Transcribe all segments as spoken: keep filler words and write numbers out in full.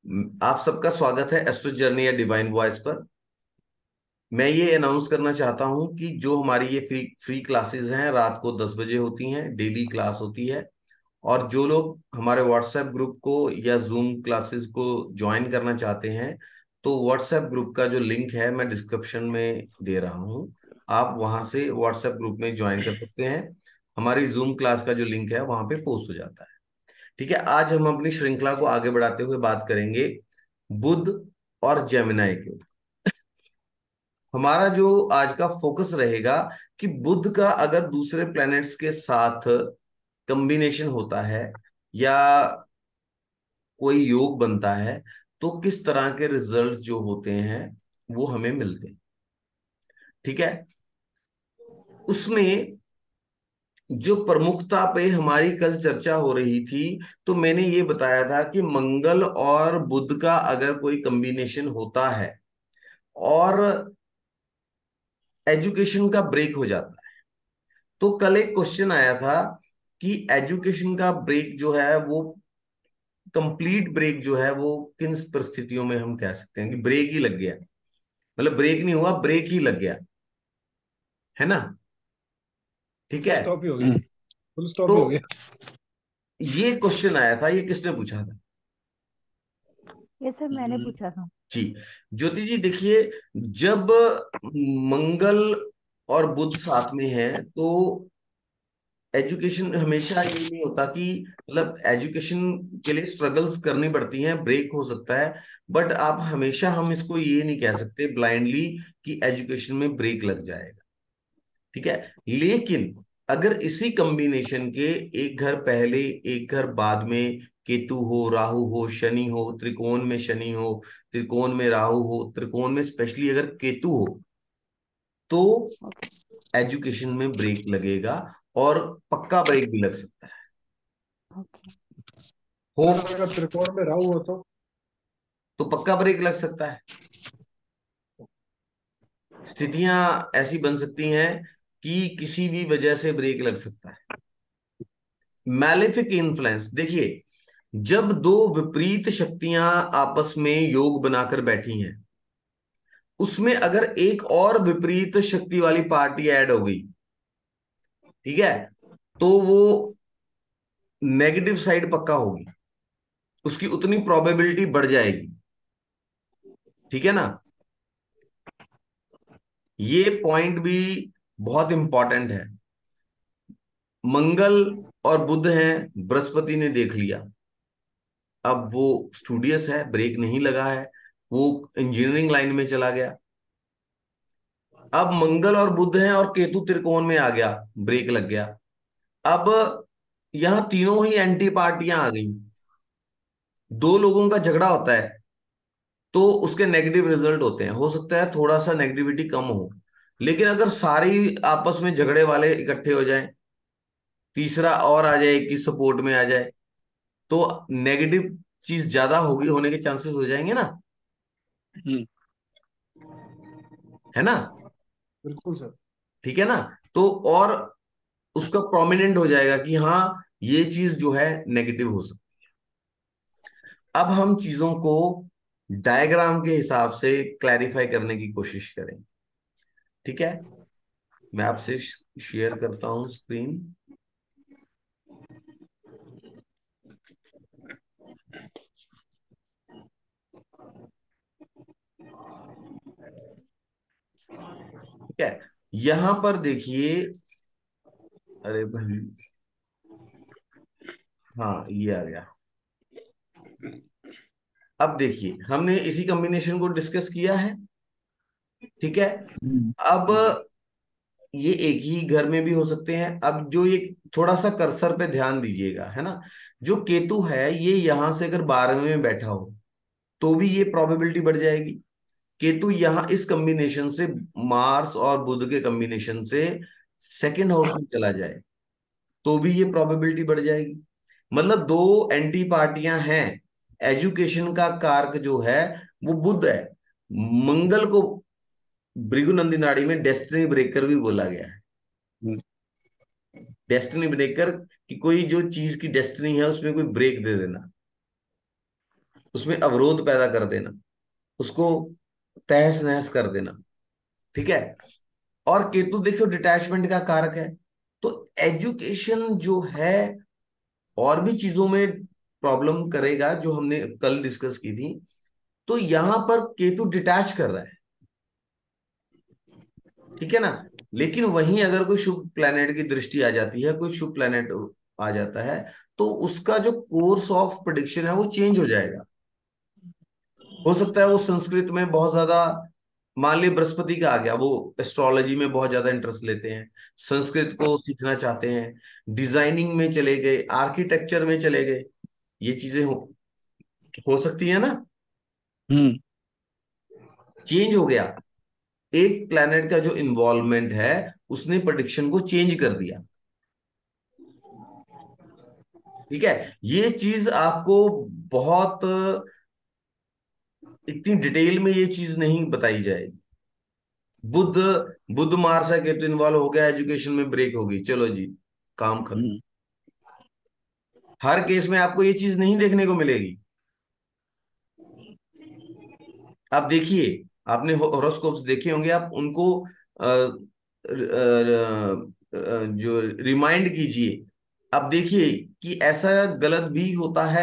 आप सबका स्वागत है एस्ट्रो जर्नी या डिवाइन वॉइस पर। मैं ये अनाउंस करना चाहता हूं कि जो हमारी ये फ्री फ्री क्लासेस हैं रात को दस बजे होती हैं, डेली क्लास होती है। और जो लोग हमारे व्हाट्सएप ग्रुप को या जूम क्लासेस को ज्वाइन करना चाहते हैं, तो व्हाट्सएप ग्रुप का जो लिंक है मैं डिस्क्रिप्शन में दे रहा हूं। आप वहां से व्हाट्सएप ग्रुप में ज्वाइन कर सकते हैं। हमारी जूम क्लास का जो लिंक है वहां पे पोस्ट हो जाता है। ठीक है, आज हम अपनी श्रृंखला को आगे बढ़ाते हुए बात करेंगे बुध और जेमिनाई के ऊपर। हमारा जो आज का फोकस रहेगा कि बुध का अगर दूसरे प्लैनेट्स के साथ कॉम्बिनेशन होता है या कोई योग बनता है, तो किस तरह के रिजल्ट जो होते हैं वो हमें मिलते हैं। ठीक है, उसमें जो प्रमुखता पे हमारी कल चर्चा हो रही थी, तो मैंने ये बताया था कि मंगल और बुध का अगर कोई कॉम्बिनेशन होता है और एजुकेशन का ब्रेक हो जाता है, तो कल एक क्वेश्चन आया था कि एजुकेशन का ब्रेक जो है वो कंप्लीट ब्रेक जो है वो किन परिस्थितियों में हम कह सकते हैं कि ब्रेक ही लग गया। मतलब ब्रेक नहीं हुआ, ब्रेक ही लग गया, है ना। ठीक फुल है, स्टॉप ही हो गया। फुल स्टॉप तो ही हो गया। ये क्वेश्चन आया था, ये किसने पूछा था? ये सर मैंने हम्म, पूछा था। जी, ज्योति जी देखिए, जब मंगल और बुध साथ में है तो एजुकेशन हमेशा ये नहीं होता कि मतलब एजुकेशन के लिए स्ट्रगल्स करनी पड़ती हैं, ब्रेक हो सकता है। बट आप हमेशा हम इसको ये नहीं कह सकते ब्लाइंडली कि एजुकेशन में ब्रेक लग जाएगा। ठीक है, लेकिन अगर इसी कॉम्बिनेशन के एक घर पहले एक घर बाद में केतु हो, राहु हो, शनि हो, त्रिकोण में शनि हो, त्रिकोण में राहु हो, त्रिकोण में स्पेशली अगर केतु हो, तो ओके। एजुकेशन में ब्रेक लगेगा। और पक्का ब्रेक भी लग सकता है। ओके। हो सर अगर त्रिकोण में राहु हो तो? तो पक्का ब्रेक लग सकता है। स्थितियां ऐसी बन सकती हैं कि किसी भी वजह से ब्रेक लग सकता है। मैलेफिक इन्फ्लुएंस देखिए, जब दो विपरीत शक्तियां आपस में योग बनाकर बैठी हैं, उसमें अगर एक और विपरीत शक्ति वाली पार्टी ऐड हो गई, ठीक है, तो वो नेगेटिव साइड पक्का होगी, उसकी उतनी प्रोबेबिलिटी बढ़ जाएगी। ठीक है ना, ये पॉइंट भी बहुत इंपॉर्टेंट है। मंगल और बुध हैं, बृहस्पति ने देख लिया, अब वो स्टूडियस है, ब्रेक नहीं लगा है, वो इंजीनियरिंग लाइन में चला गया। अब मंगल और बुध हैं और केतु त्रिकोण में आ गया, ब्रेक लग गया। अब यहां तीनों ही एंटी पार्टियां आ गई, दो लोगों का झगड़ा होता है, तो उसके नेगेटिव रिजल्ट होते हैं। हो सकता है थोड़ा सा नेगेटिविटी कम हो, लेकिन अगर सारी आपस में झगड़े वाले इकट्ठे हो जाएं, तीसरा और आ जाए कि सपोर्ट में आ जाए, तो नेगेटिव चीज ज्यादा होगी, होने के चांसेस हो जाएंगे ना, हम्म, है ना। बिल्कुल सर। ठीक है ना, तो और उसका प्रोमिनेंट हो जाएगा कि हाँ, ये चीज जो है नेगेटिव हो सकती है। अब हम चीजों को डायग्राम के हिसाब से क्लैरिफाई करने की कोशिश करेंगे। ठीक है, मैं आपसे शेयर करता हूं स्क्रीन। ठीक है, यहां पर देखिए, अरे भाई, हाँ ये आ गया। अब देखिए, हमने इसी कॉम्बिनेशन को डिस्कस किया है। ठीक है, हम्म, अब हम्म, ये एक ही घर में भी हो सकते हैं। अब जो ये थोड़ा सा कर्सर पे ध्यान दीजिएगा, है ना, जो केतु है ये यहां से अगर बारहवें में बैठा हो तो भी ये प्रोबेबिलिटी बढ़ जाएगी। केतु यहां इस कॉम्बिनेशन से, मार्स और बुध के कॉम्बिनेशन से सेकंड हाउस में चला जाए तो भी ये प्रोबेबिलिटी बढ़ जाएगी। मतलब दो एंटी पार्टियां हैं। एजुकेशन का कारक जो है वो बुध है। मंगल को भृगु नाड़ी में डेस्टिनी ब्रेकर भी बोला गया है। हम्म, डेस्टिनी ब्रेकर कि कोई जो चीज की डेस्टिनी है उसमें कोई ब्रेक दे देना। उसमें अवरोध पैदा कर देना, उसको तहस नहस कर देना। ठीक है। और केतु देखो डिटैचमेंट का कारक है। तो एजुकेशन जो है और भी चीजों में प्रॉब्लम करेगा, जो हमने कल डिस्कस की थी। तो यहां पर केतु डिटैच कर रहा है, ठीक है ना। लेकिन वहीं अगर कोई शुभ प्लैनेट की दृष्टि आ जाती है, कोई शुभ प्लैनेट आ जाता है, तो उसका जो कोर्स ऑफ प्रिडिक्शन है वो चेंज हो जाएगा। हो सकता है वो संस्कृत में बहुत ज्यादा, मान ली बृहस्पति का आ गया, वो एस्ट्रोलॉजी में बहुत ज्यादा इंटरेस्ट लेते हैं, संस्कृत को सीखना चाहते हैं, डिजाइनिंग में चले गए, आर्किटेक्चर में चले गए। ये चीजें हो हो सकती है ना। हम्म। चेंज हो गया। एक प्लैनेट का जो इन्वॉल्वमेंट है, उसने प्रेडिक्शन को चेंज कर दिया। ठीक है। ये चीज आपको बहुत, इतनी डिटेल में ये चीज नहीं बताई जाएगी। बुध बुध मार्स है, केतु इन्वॉल्व हो गया, एजुकेशन में ब्रेक होगी, चलो जी, काम खत्म। हम्म। हर केस में आपको ये चीज नहीं देखने को मिलेगी। आप देखिए, आपने हॉरोस्कोप्स देखे होंगे, आप उनको अ, अ, अ, जो रिमाइंड कीजिए। अब देखिए कि ऐसा गलत भी होता है।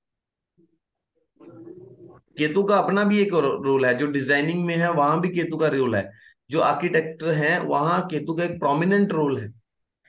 केतु का अपना भी एक रोल है, जो डिजाइनिंग में है वहां भी केतु का रोल है, जो आर्किटेक्टर है वहां केतु का एक प्रोमिनेंट रोल है।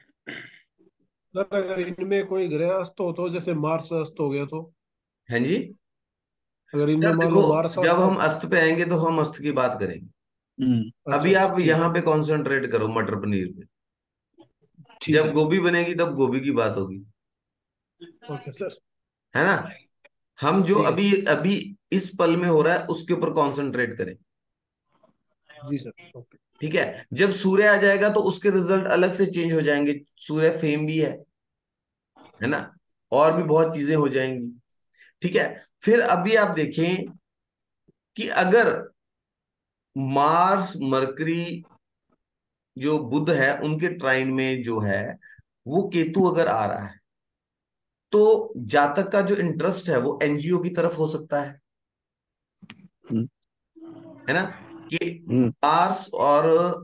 सर अगर इनमें कोई ग्रह अस्त हो तो, जैसे मार्स अस्त हो गया तो, हैं जी। अगर इनमें यार मान देखो, लो मार्स जब अस्त हम हो। अस्त पे आएंगे तो हम अस्त की बात करेंगे। हम्म। अच्छा अभी अच्छा, आप ठीक यहाँ है। पे कंसंट्रेट करो, मटर पनीर पे। ठीक जब है। गोभी बनेगी तब गोभी की बात होगी, ओके सर। है ना। हम जो ठीक है। अभी अभी इस पल में हो रहा है उसके ऊपर कंसंट्रेट करें। जी सर, ओके। ठीक है। जब सूर्य आ जाएगा तो उसके रिजल्ट अलग से चेंज हो जाएंगे। सूर्य फेम भी है है ना। और भी बहुत चीजें हो जाएंगी। ठीक है। फिर अभी आप देखें कि अगर मार्स मरकरी जो बुध है उनके ट्राइन में जो है, वो केतु अगर आ रहा है, तो जातक का जो इंटरेस्ट है वो एनजीओ की तरफ हो सकता है हम्म। है ना। कि हम्म। मार्स और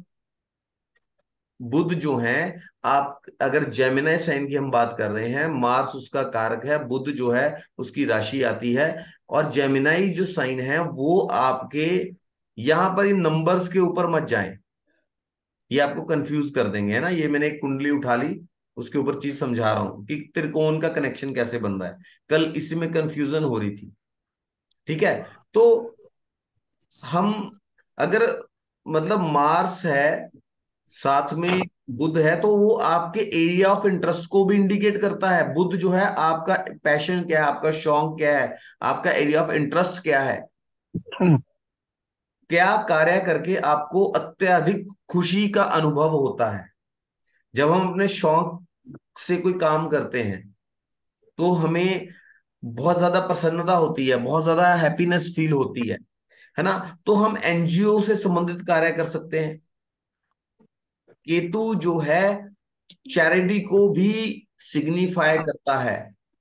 बुध जो हैं, आप अगर जेमिनाई साइन की हम बात कर रहे हैं, मार्स उसका कारक है, बुध जो है उसकी राशि आती है। और जेमिनाई जो साइन है वो आपके, यहां पर इन नंबर्स के ऊपर मत जाएं, ये आपको कंफ्यूज कर देंगे, है ना। ये मैंने एक कुंडली उठा ली, उसके ऊपर चीज समझा रहा हूं कि त्रिकोण का कनेक्शन कैसे बन रहा है। कल इसी में कंफ्यूजन हो रही थी। ठीक है। तो हम अगर, मतलब मार्स है साथ में बुध है, तो वो आपके एरिया ऑफ इंटरेस्ट को भी इंडिकेट करता है। बुध जो है आपका पैशन क्या है, आपका शौक क्या है, आपका एरिया ऑफ इंटरेस्ट क्या है, हम्म। क्या कार्य करके आपको अत्यधिक खुशी का अनुभव होता है। जब हम अपने शौक से कोई काम करते हैं तो हमें बहुत ज्यादा प्रसन्नता होती है, बहुत ज्यादा हैप्पीनेस फील होती है है ना। तो हम एनजीओ से संबंधित कार्य कर सकते हैं। केतु जो है चैरिटी को भी सिग्निफाई करता है,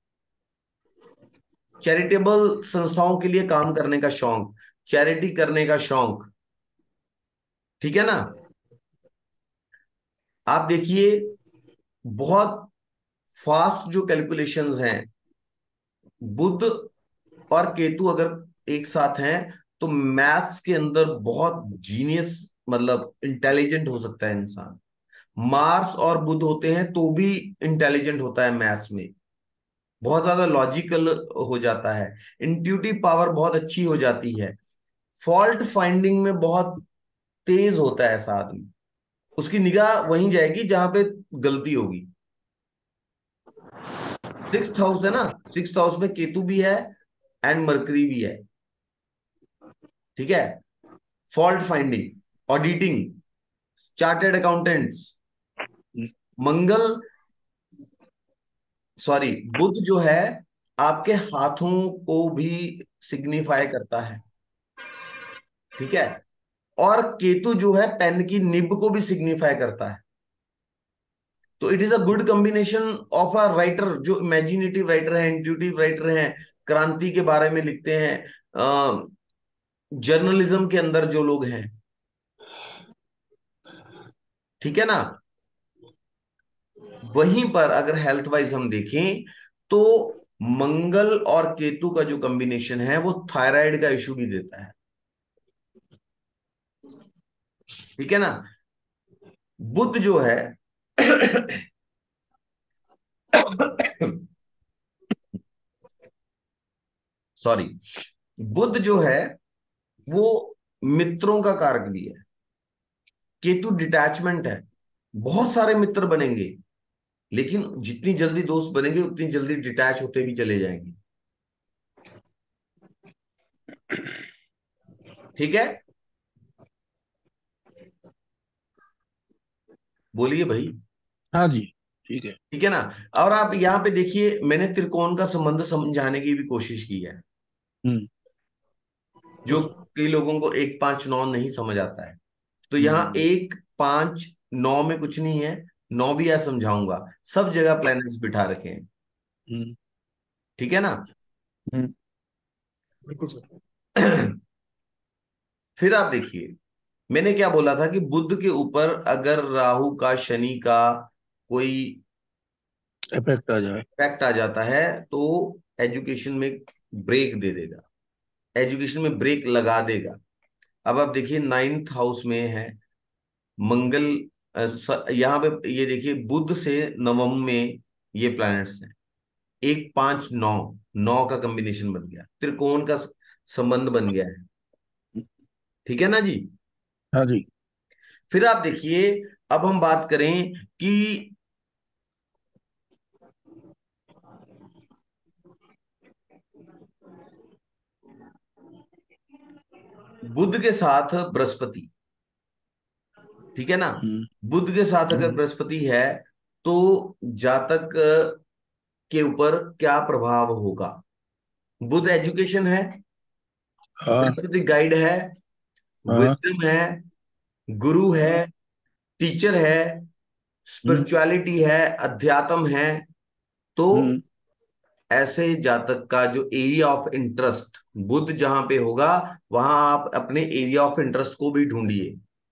चैरिटेबल संस्थाओं के लिए काम करने का शौक, चैरिटी करने का शौक। ठीक है ना। आप देखिए, बहुत फास्ट जो कैलकुलेशंस हैं, बुध और केतु अगर एक साथ हैं, तो मैथ्स के अंदर बहुत जीनियस, मतलब इंटेलिजेंट हो सकता है इंसान। मार्स और बुध होते हैं तो भी इंटेलिजेंट होता है मैथ्स में, बहुत ज्यादा लॉजिकल हो जाता है, इंट्यूटिव पावर बहुत अच्छी हो जाती है, फॉल्ट फाइंडिंग में बहुत तेज होता है ऐसा आदमी। उसकी निगाह वहीं जाएगी जहां पे गलती होगी। सिक्स हाउस है ना, सिक्स हाउस में केतु भी है एंड मरकरी भी है। ठीक है। Fault finding, auditing, chartered accountants, Mangal, sorry, Budh जो है आपके हाथों को भी सिग्निफाई करता है। ठीक है। और केतु जो है पेन की निब को भी सिग्निफाई करता है। तो it is a good combination of a writer, जो इमेजिनेटिव राइटर है, इंट्यूटिव राइटर है, क्रांति के बारे में लिखते हैं, जर्नलिज्म के अंदर जो लोग हैं, ठीक है ना, वहीं पर अगर हेल्थ वाइज हम देखें तो मंगल और केतु का जो कॉम्बिनेशन है वो थायराइड का इशू भी देता है, ठीक है ना। बुध जो है सॉरी, बुध जो है वो मित्रों का कारक भी है। केतु डिटैचमेंट है, बहुत सारे मित्र बनेंगे, लेकिन जितनी जल्दी दोस्त बनेंगे उतनी जल्दी डिटैच होते भी चले जाएंगे, ठीक है। बोलिए भाई। हाँ जी, ठीक है। ठीक है ना। और आप यहाँ पे देखिए, मैंने त्रिकोण का संबंध समझाने की भी कोशिश की है, हम्म जो कई लोगों को एक पांच नौ नहीं समझ आता है। तो यहाँ हम्म एक पांच नौ में कुछ नहीं है, नौ भी यह समझाऊंगा, सब जगह प्लैनेट्स बिठा रखे हैं, हम्म ठीक है ना। हम्म बिल्कुल सर। फिर आप देखिए, मैंने क्या बोला था कि बुध के ऊपर अगर राहु का, शनि का कोई इफेक्ट आ जाए। इफेक्ट आ जाता है तो एजुकेशन में ब्रेक दे देगा, एजुकेशन में ब्रेक लगा देगा। अब आप देखिए नाइन्थ हाउस में है मंगल, अ, स- यहाँ पे ये देखिए बुध से नवम में ये प्लैनेट्स हैं, एक पांच नौ, नौ का कॉम्बिनेशन बन गया, त्रिकोण का संबंध बन गया है, ठीक है ना जी। हाँ जी। फिर आप देखिए, अब हम बात करें कि बुध के साथ बृहस्पति, ठीक है ना, हम्म बुध के साथ अगर हम्म बृहस्पति है तो जातक अ, के ऊपर क्या प्रभाव होगा। बुध एजुकेशन है, हाँ बृहस्पति गाइड है, हाँ। विजडम है, गुरु है, टीचर है, हम्म स्पिरिचुअलिटी है, अध्यात्म है। तो हम्म ऐसे जातक का जो एरिया ऑफ इंटरेस्ट बुध जहां पे होगा, वहां आप अपने एरिया ऑफ इंटरेस्ट को भी ढूंढिए,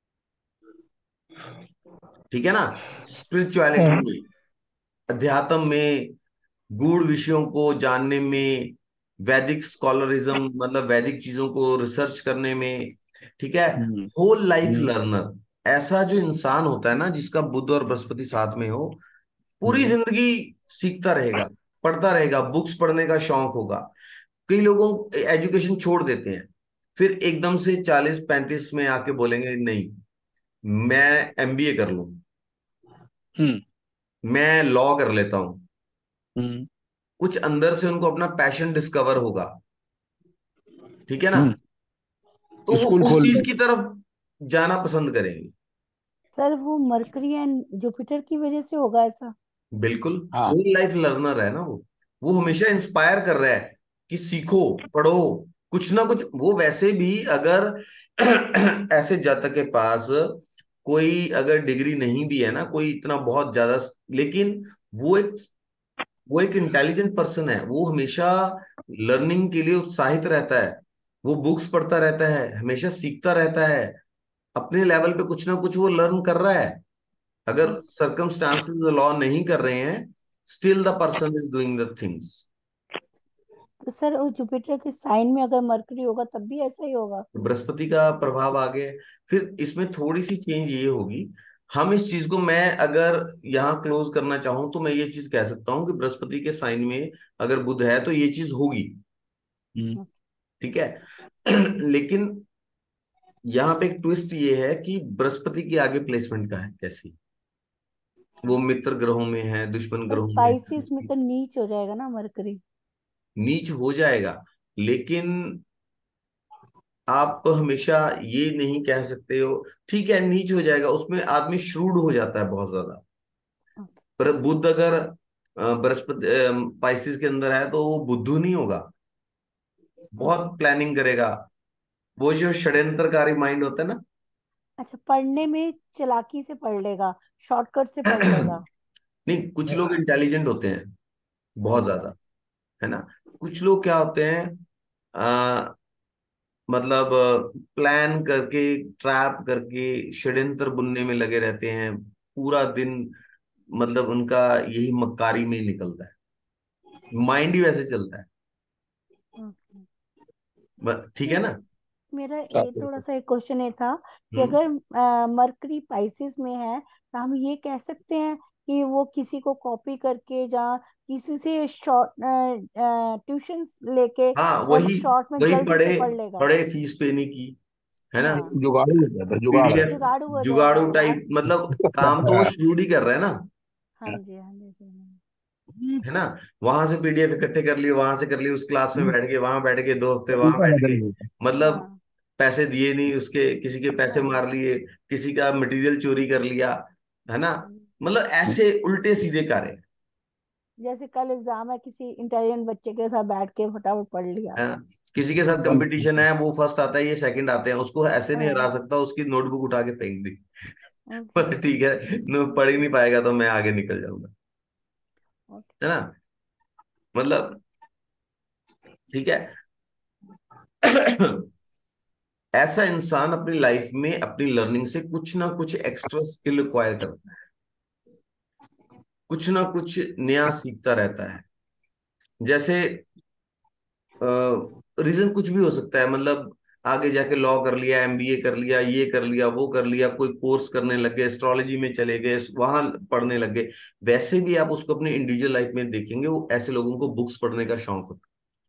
ठीक है ना। स्पिरिचुअलिटी हाँ। में, अध्यात्म में, गूढ़ विषयों को जानने में, वैदिक स्कॉलरिज्म मतलब वैदिक चीजों को रिसर्च करने में, ठीक है। Hmm whole life hmm learner, ऐसा जो इंसान होता है ना जिसका बुध और बृहस्पति साथ में हो, पूरी हम्म जिंदगी सीखता रहेगा, पढ़ता रहेगा, बुक्स पढ़ने का शौक होगा। कई लोगों एजुकेशन छोड़ देते हैं, फिर एकदम से चालीस पैंतीस में आके बोलेंगे नहीं मैं एमबीए कर लूं, हम्म मैं लॉ कर लेता हूं। हम्म कुछ अंदर से उनको अपना पैशन डिस्कवर होगा, ठीक है ना, हम्म तो वो स्कूल उस खोल चीज ले। की तरफ जाना पसंद करेंगे। सर वो मरकरी एंड जुपिटर की वजह से होगा ऐसा? बिल्कुल, हाँ। होल लाइफ लर्नर है ना वो वो हमेशा इंस्पायर कर रहा है कि सीखो, पढ़ो, कुछ ना कुछ। वो वैसे भी अगर ऐसे जातक के पास कोई अगर डिग्री नहीं भी है ना, कोई इतना बहुत ज्यादा, लेकिन वो एक वो एक इंटेलिजेंट पर्सन है, वो हमेशा लर्निंग के लिए उत्साहित रहता है, वो बुक्स पढ़ता रहता है, हमेशा सीखता रहता है, अपने लेवल पे कुछ ना कुछ वो लर्न कर रहा है। अगर सर्कमस्टांसेस लॉ नहीं कर रहे हैं, still the person is doing the things. तो सर वो जुपिटर के साइन में अगर मरकरी होगा तब भी ऐसा ही होगा? बृहस्पति का प्रभाव आ गया। फिर इसमें थोड़ी सी चेंज ये होगी, हम इस चीज को, मैं अगर यहाँ क्लोज करना चाहूं तो मैं ये चीज कह सकता हूँ कि बृहस्पति के साइन में अगर बुध है तो ये चीज होगी, हम्म ठीक है। लेकिन यहाँ पे एक ट्विस्ट ये है कि बृहस्पति के आगे प्लेसमेंट का है कैसी, वो मित्र ग्रहों में है, दुश्मन पर ग्रहों में है, पाइसिस में तो नीच हो जाएगा ना मरकरी। नीच हो जाएगा। लेकिन आप हमेशा ये नहीं कह सकते हो, ठीक है नीच हो जाएगा, उसमें आदमी श्रूड हो जाता है बहुत ज्यादा। ओके। पर बुध अगर अ, बृहस्पति पाइसिस के अंदर है तो वो बुद्धू नहीं होगा, ओके। बहुत प्लानिंग करेगा, वो जो षड्यंत्रकारी माइंड होता है ना। अच्छा, पढ़ने में चालाकी से पढ़ लेगा, शॉर्टकट से पढ़ लेगा। नहीं, कुछ लोग इंटेलिजेंट होते हैं बहुत ओके। ज्यादा, है ना। कुछ लोग क्या होते हैं, आ, मतलब प्लान करके, ट्रैप करके, षड्यंत्र बुनने में लगे रहते हैं पूरा दिन। मतलब उनका यही मक्कारी में ही निकलता है, माइंड ही वैसे चलता है। ओके। ब- ठीक है मेरा ना। मेरा ये काफी थोड़ा सा एक क्वेश्चन ये था कि हम्म। अगर मरकरी पाइसेस में है तो हम ये कह सकते हैं कि वो किसी को कॉपी करके या किसी से शॉर्ट ट्यूशन लेके हाँ, और वही शॉर्ट में वही जल्दी पढ़े से पढ़ लेगा। पढ़े फीस पे नहीं की, है ना। हाँ, जुगाड़ू हो जाता है, जुगाड़ है। पीडीएफ जुगाड़ू हो जुगाड़ू जाएगा। टाइप, मतलब काम तो वो शुरू ही कर रहे हैं ना, हाँ जी, हाँ जी, जी, हाँ। है ना। वहां से पीडीएफ इकट्ठे कर लिए, वहां से कर लिए, उस क्लास में बैठ गए, वहां बैठ गए, दो हफ्ते वहां तरीका बैठ बदल गए, गया। मतलब हाँ, पैसे दिए नहीं उसके, किसी के पैसे हाँ, मार लिए, किसी का मटेरियल चोरी कर लिया, है ना। हाँ जी। मतलब ऐसे उल्टे सीधे कार्य। जैसे कल एग्जाम है, किसी इंटेलिजेंट बच्चे के साथ बैठ के फटाफट पढ़ लिया। हाँ, किसी के साथ कंपटीशन है, वो फर्स्ट आता है, ये सेकंड आते हैं, उसको ऐसे नहीं हरा हाँ। सकता, उसकी नोटबुक उठा के फेंक दी। ओके। बोले, ठीक है, न पढ़ ही नहीं पाएगा तो मैं आगे निकल जाऊंगा, ओके। है ना। मतलब ठीक है। ऐसा इंसान अपनी लाइफ में अपनी लर्निंग से कुछ ना कुछ एक्स्ट्रा स्किल एक्वायर करता है, कुछ ना कुछ नया सीखता रहता है। जैसे रीजन कुछ भी हो सकता है, मतलब आगे जाके लॉ कर लिया, एमबीए कर लिया, ये कर लिया, वो कर लिया, कोई कोर्स करने लग गए, एस्ट्रोलॉजी में चले गए, वहां पढ़ने लग गए। वैसे भी आप उसको अपनी इंडिविजुअल लाइफ में देखेंगे, वो ऐसे लोगों को बुक्स पढ़ने का शौक होता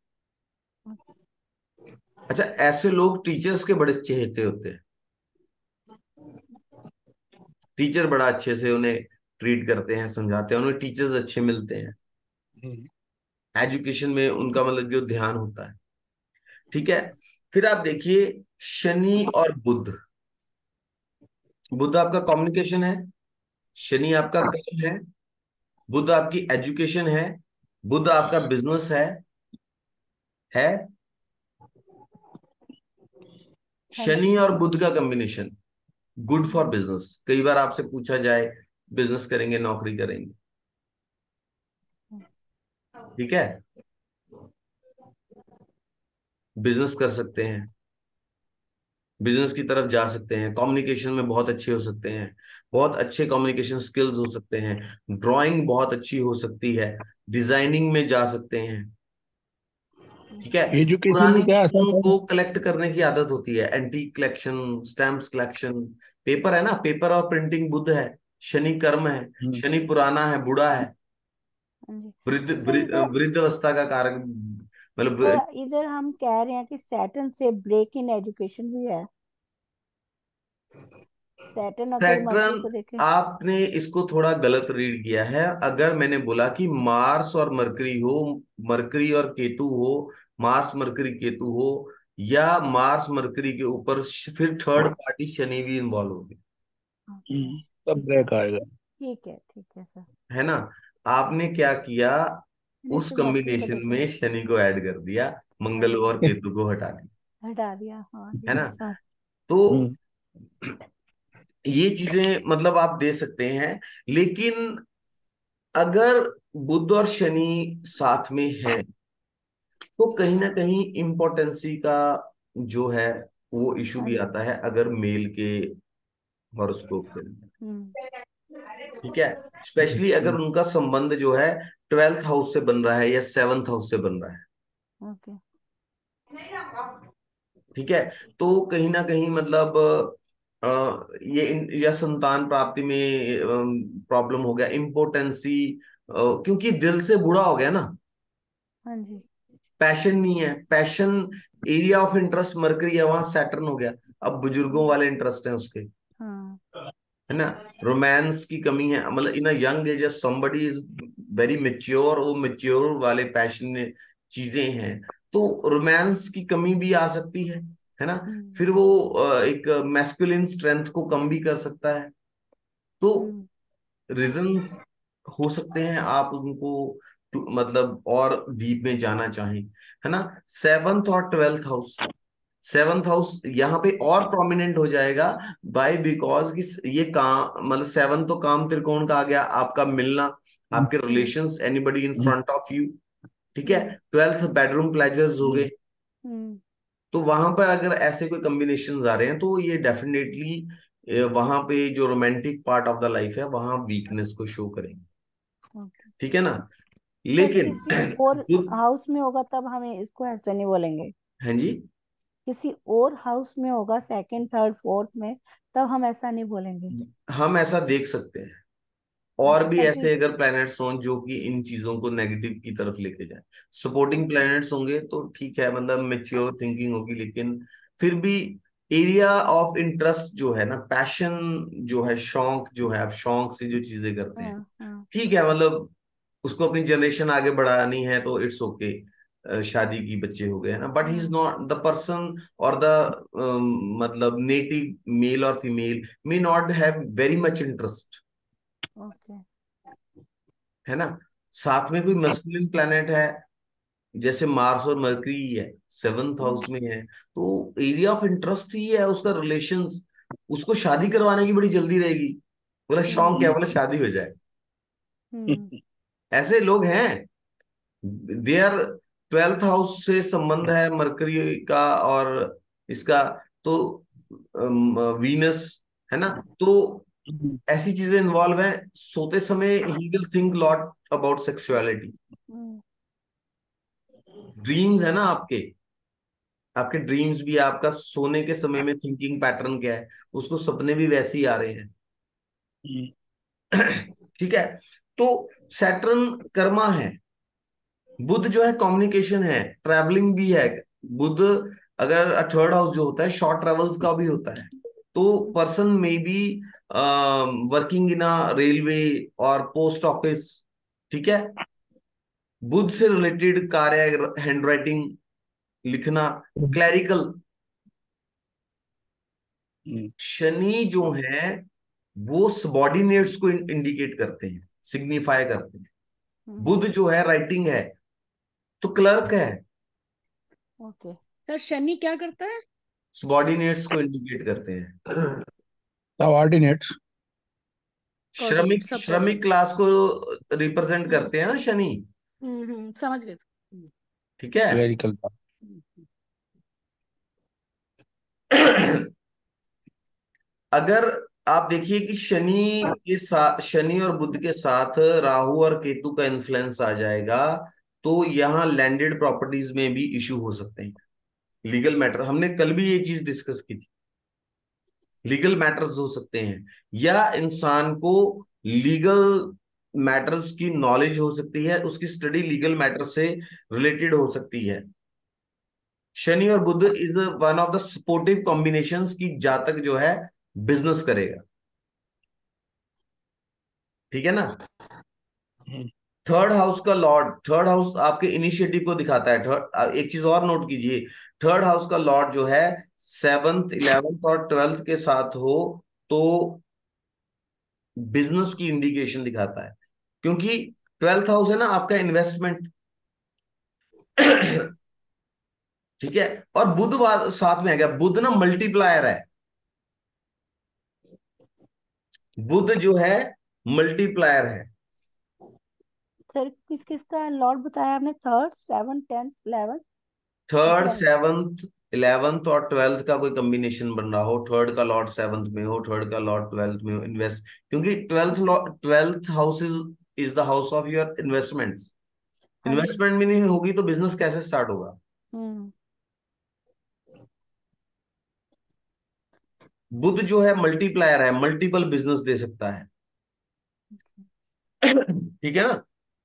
है। अच्छा, ऐसे लोग टीचर्स के बड़े चहेते होते हैं। टीचर बड़ा अच्छे से उन्हें ट्रीट करते हैं, समझाते हैं, उन्हें टीचर्स अच्छे मिलते हैं, हम्म, एजुकेशन में उनका मतलब जो ध्यान होता है। ठीक है। फिर आप देखिए, शनि और बुध। बुध आपका कम्युनिकेशन है, शनि आपका कर्म है, बुध आपकी एजुकेशन है, बुध आपका बिजनेस है है हाँ जी। शनि और बुध का कॉम्बिनेशन गुड फॉर बिजनेस। कई बार आपसे पूछा जाए, बिजनेस करेंगे, नौकरी करेंगे, ठीक है, बिजनेस कर सकते हैं, बिजनेस की तरफ जा सकते हैं, कम्युनिकेशन में बहुत अच्छे हो सकते हैं, बहुत अच्छे कम्युनिकेशन स्किल्स हो सकते हैं, ड्राइंग बहुत अच्छी हो सकती है, डिजाइनिंग में जा सकते हैं, ठीक है। एजुकेशन में पुरानी क्या असर चीजों था? को कलेक्ट करने की आदत होती है, antique collection, stamps collection, paper है ना, पेपर और प्रिंटिंग बुध है, शनि कर्म है, हम्म, शनि पुराना है, बूढ़ा है, हाँ जी। वृद्ध सर वृद्ध इधर वृद्धावस्था का कारक, मतलब। सर इधर हम कह रहे हैं कि सैटर्न से ब्रेक इन एजुकेशन भी है। सैटर्न अगर मरकरी सैटर्न, को देखे। आपने इसको थोड़ा गलत रीड किया है। अगर मैंने बोला कि मार्स और मरकरी हो, मरकरी और केतु हो, मार्स मरकरी केतु हो, या मार्स मरकरी के ऊपर श- फिर थर्ड पार्टी शनि भी इन्वॉल्व होगी, ओके। हम्म, तब ठीक है, ब्रेक आएगा। ठीक है, ठीक है सर। है ना। आपने क्या किया, मैंने उस सिर्फ मरकरी को कॉम्बिनेशन देखा। में शनि को ऐड कर दिया, हाँ मंगल जी, और केतु को हटा दिया, हटा दिया, हाँ है जी ना। सर। तो हम्म, ये चीजें मतलब आप दे सकते हैं, लेकिन अगर बुध और शनि साथ में है तो कहीं ना कहीं इम्पोर्टेंसी का जो है वो इशू हाँ भी जी। आता है, अगर मेल के हॉरोस्कोप के अंदर, हम्म। ठीक है। स्पेशली अगर हम्म, उनका संबंध जो है ट्वेल्थ हाउस से बन रहा है या सेवंथ हाउस से बन रहा है, ओके। ठीक है। तो कहीं ना कहीं मतलब अ, ये इन- या संतान प्राप्ति में प्रॉब्लम हो गया, इम्पोर्टेंसी, क्योंकि दिल से बुरा हो गया ना, हाँ जी। पैशन नहीं है, passion, area of interest Mercury है, वहां सैटर्न हो गया, अब बुजुर्गों हम्म, वाले इंटरेस्ट हैं उसके, हाँ। है ना। रोमांस की कमी है, मतलब in a young age somebody is very mature, वो मेच्योर वाले पैशन चीजें हैं, तो रोमांस की कमी भी आ सकती है है ना। हम्म। फिर वो अ, एक मैस्कुलिन स्ट्रेंथ को कम भी कर सकता है। तो हम्म। रीजंस हो सकते हैं, आप उनको to- मतलब और डीप में जाना चाहें, है ना। सेवंथ और ट्वेल्थ हाउस, सेवंथ हाउस यहाँ पे और प्रोमिनेंट हो जाएगा, बाय बिकॉज कि ये काम, मतलब सेवंथ तो काम त्रिकोण का आ गया, आपका मिलना, आपके hmm, relations, anybody in hmm, front of you, ठीक है, ट्वेल्थ बेडरूम प्लेजर्स हो गए। हम्म तो वहां पर अगर ऐसे कोई कॉम्बिनेशन आ रहे हैं तो ये डेफिनेटली वहां पे जो romantic part of the life है वहां वीकनेस को शो करेंगे। ओके। ठीक है ना। सर लेकिन किसी और जो, हाउस में होगा तब हमें इसको ऐसे नहीं बोलेंगे। हाँ जी, किसी और हाउस में होगा, सेकंड थर्ड फोर्थ में, तब हम ऐसा नहीं बोलेंगे। हम ऐसा देख सकते हैं। और अच्छा भी ऐसे। ऐसे अगर प्लैनेट्स हों जो कि इन चीजों को नेगेटिव की तरफ लेके जाए, सपोर्टिंग ओके। प्लैनेट्स होंगे तो ठीक है, मतलब मेच्योर थिंकिंग होगी, लेकिन फिर भी एरिया ऑफ इंटरेस्ट जो है ना, पैशन जो है, शौक जो है, आप शौक से जो चीजें करते हैं, हाँ हाँ। ठीक है, मतलब उसको अपनी जनरेशन आगे बढ़ानी है तो इट्स ओके, शादी की बच्चे हो गए हैं ना, but he is hmm. Not the person और द मतलब नेटिव मेल और female may not have very much interest, okay. है ना। साथ में कोई मस्कुलिन प्लैनेट है जैसे मार्स और मरकरी है, सेवंथ हम्म हाउस में है, तो एरिया ऑफ इंटरेस्ट ही है उसका, रिलेशंस, उसको शादी करवाने की बड़ी जल्दी रहेगी, बोला शौक क्या, हम्म बोला शादी हो जाए। हम्म ऐसे लोग हैं, देयर ट्वेल्थ हाउस से संबंध है मरकरी का और इसका, तो वीनस, है ना, तो ऐसी चीजें इन्वॉल्व हैं। सोते समय he will think lot about sexuality, hmm dreams है ना आपके, आपके ड्रीम्स भी, आपका सोने के समय में थिंकिंग पैटर्न क्या है, उसको सपने भी वैसे ही आ रहे हैं। ठीक है। तो सैटर्न कर्मा है, बुध जो है कम्युनिकेशन है, ट्रैवलिंग भी है। बुध अगर थर्ड हाउस जो होता है शॉर्ट ट्रेवल्स का भी होता है, तो person may be working in a railway और पोस्ट ऑफिस, ठीक है, बुध से रिलेटेड कार्य, हैंड राइटिंग, लिखना, क्लैरिकल। शनि जो है वो सबॉर्डिनेट्स को इंडिकेट करते हैं, सिग्निफाई करते हैं। हम्म। बुध जो है राइटिंग है, तो क्लर्क है, ओके। सर शनि क्या करता है? सबॉर्डिनेट्स को इंडिकेट करते हैं। सबऑर्डिनेट्स। श्रमिक, सपोर्ट। श्रमिक क्लास को रिप्रेजेंट हम्म करते हैं ना शनि। हम्म हम्म, समझ गए। हम्म, ठीक है। क्लरिकल। हम्म, अगर आप देखिए कि शनि के साथ, शनि और बुध के साथ राहु और केतु का इन्फ्लुएंस आ जाएगा, तो यहाँ लैंडेड प्रॉपर्टीज में भी इश्यू हो सकते हैं, लीगल मैटर, हमने कल भी ये चीज डिस्कस की थी। लीगल मैटर्स हो सकते हैं, या इंसान को लीगल मैटर्स की नॉलेज हो सकती है, उसकी स्टडी लीगल मैटर से रिलेटेड हो सकती है। शनि और Budh is one of the supportive combinations की जातक जो है बिजनेस करेगा। ठीक है ना। थर्ड हाउस का लॉर्ड, थर्ड हाउस आपके इनिशिएटिव को दिखाता है। थर्ड, एक चीज और नोट कीजिए, थर्ड हाउस का लॉर्ड जो है सेवंथ, इलेवेंथ और ट्वेल्थ के साथ हो तो बिजनेस की इंडिकेशन दिखाता है, क्योंकि ट्वेल्थ हाउस है ना आपका इन्वेस्टमेंट। ठीक है। और बुध वा- साथ में आ गया, बुध ना मल्टीप्लायर है, बुध जो है मल्टीप्लायर है। सर किस किस का लॉर्ड बताया आपने? थर्ड, सेवन, टेंथ, इलेवन और थर्ड, ट्वेल्थ। सेवंथ, इलेवेंथ और ट्वेल्थ का कोई कॉम्बिनेशन बन रहा हो, थर्ड का लॉर्ड सेवंथ में हो, थर्ड का लॉर्ड ट्वेल्थ में हो, इन्वेस्ट, क्योंकि twelfth twelfth house is is the house of your investments. हाँ जी। इन्वेस्टमेंट भी नहीं होगी तो बिजनेस कैसे स्टार्ट होगा। हम्म बुध जो है मल्टीप्लायर है, मल्टीपल बिजनेस दे सकता है। ठीक है ना।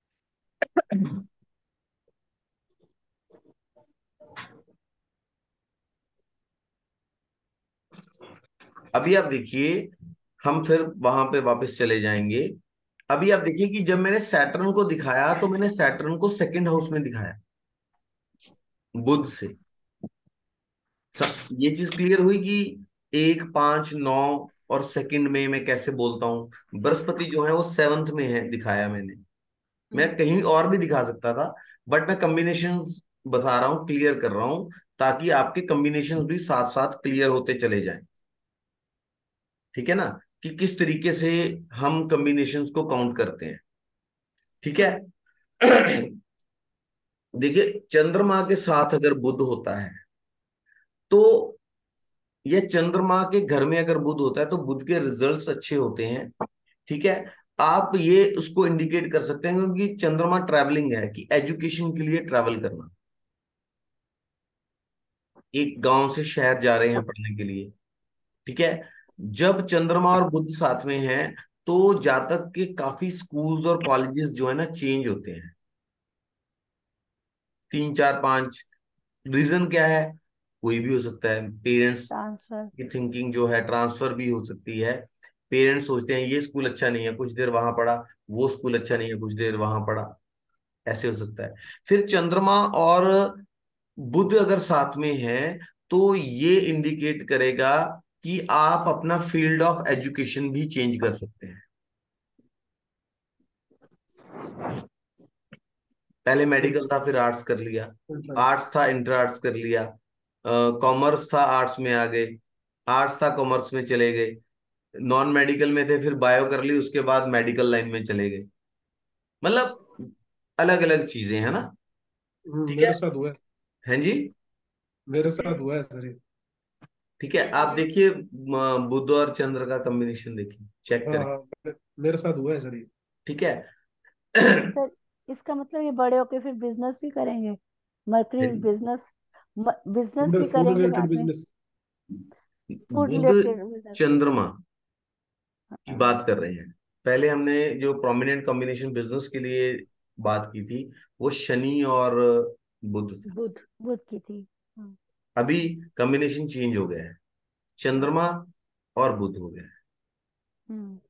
अभी आप देखिए, हम फिर वहां पे वापस चले जाएंगे। अभी आप देखिए कि जब मैंने सैटर्न को दिखाया तो मैंने सैटर्न को सेकंड हाउस में दिखाया बुध से। स- ये चीज क्लियर हुई कि एक, पांच, नौ और सेकंड में मैं कैसे बोलता हूँ। बृहस्पति जो है वो सेवंथ में है, दिखाया मैंने। मैं हम्म कहीं और भी दिखा सकता था, बट मैं कॉम्बिनेशन बता रहा हूँ, क्लियर कर रहा हूँ, ताकि आपके कॉम्बिनेशन भी साथ साथ क्लियर होते चले जाएं। ठीक है ना, कि किस तरीके से हम कॉम्बिनेशंस को काउंट करते हैं। ठीक है। देखिए चंद्रमा के साथ अगर बुध होता है तो, या चंद्रमा के घर में अगर बुध होता है तो बुध के रिजल्ट्स अच्छे होते हैं। ठीक है, आप ये उसको इंडिकेट कर सकते हैं क्योंकि चंद्रमा ट्रैवलिंग है, कि एजुकेशन के लिए ट्रैवल करना, एक गांव से शहर जा रहे हैं पढ़ने के लिए। ठीक है, जब चंद्रमा और बुध साथ में हैं तो जातक के काफी स्कूल्स और कॉलेजेस जो है ना चेंज होते हैं, तीन चार पांच। रीजन क्या है? कोई भी हो सकता है, पेरेंट्स ट्रांसफर। की थिंकिंग जो है, ट्रांसफर भी हो सकती है। पेरेंट्स सोचते हैं ये स्कूल अच्छा नहीं है, कुछ देर वहां पढ़ा, वो स्कूल अच्छा नहीं है, कुछ देर वहां पढ़ा, ऐसे हो सकता है। फिर चंद्रमा और बुध अगर साथ में है तो ये इंडिकेट करेगा कि आप अपना फील्ड ऑफ एजुकेशन भी चेंज कर सकते हैं। पहले मेडिकल था, फिर आर्ट्स कर लिया, आर्ट्स था इंटर आर्ट्स कर लिया, कॉमर्स था आर्ट्स में आ गए, आर्ट्स था कॉमर्स में चले गए, नॉन मेडिकल में थे फिर बायो कर ली, उसके बाद मेडिकल लाइन में चले गए। मतलब अलग अलग चीजें है ना। हम्म, ठीक है, मेरे साथ हुआ है। हैं जी। मेरे साथ हुआ है सर ये। ठीक है, आप देखिए म, बुध और चंद्र का कॉम्बिनेशन देखिए, चेक हाँ करें। हाँ, मे- मेरे साथ हुआ है सर ये। ठीक है। सर इसका मतलब ये बड़े होके फिर बिजनेस भी करेंगे, मर्करी बिजनेस, बिजनेस फूड भी फूड करेंगे रिलेटेड बाद में, business. Food Budh related business. चंद्रमा की हाँ। बात कर रहे हैं। पहले हमने जो प्रोमिनेंट कॉम्बिनेशन बिजनेस के लिए बात की थी वो शनि और बुध था। बुध। बुध की थी। हाँ। अभी कॉम्बिनेशन चेंज हो गया है, चंद्रमा और बुध हो गया है। हम्म।